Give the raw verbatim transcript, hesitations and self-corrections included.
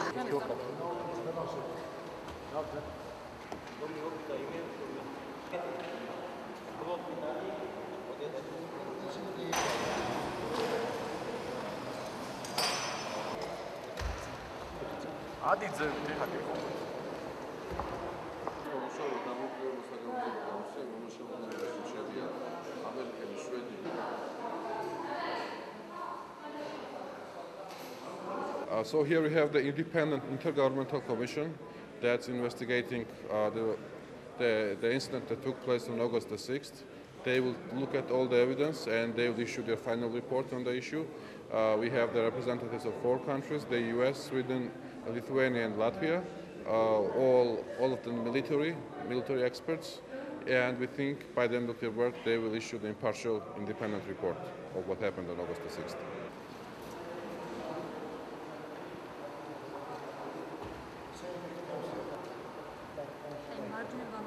Adidze tehati. Uh, so here we have the independent inter-governmental commission that's investigating uh, the, the, the incident that took place on August the sixth. They will look at all the evidence and they will issue their final report on the issue. Uh, we have the representatives of four countries, the U S, Sweden, Lithuania and Latvia, uh, all, all of them military, military experts, and we think by the end of their work they will issue the impartial, independent report of what happened on August the sixth. Martin